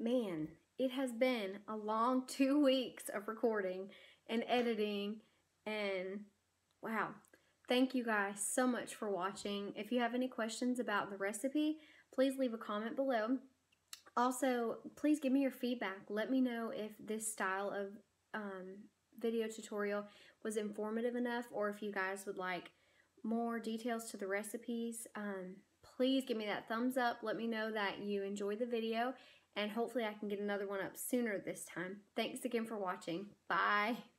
man, it has been a long 2 weeks of recording and editing, and wow. Thank you guys so much for watching. If you have any questions about the recipe, please leave a comment below. Also, please give me your feedback. Let me know if this style of video tutorial was informative enough, or if you guys would like more details to the recipes. Please give me that thumbs up. Let me know that you enjoyed the video, and hopefully I can get another one up sooner this time. Thanks again for watching. Bye.